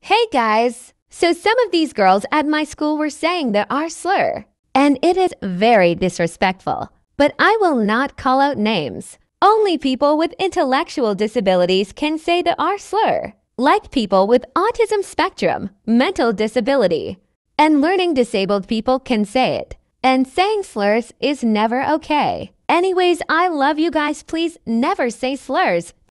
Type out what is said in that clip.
Hey guys! So some of these girls at my school were saying the R slur, and it is very disrespectful. But I will not call out names. Only people with intellectual disabilities can say the R slur, like people with autism spectrum, mental disability, and learning disabled people can say it. And saying slurs is never okay. Anyways, I love you guys. Please never say slurs.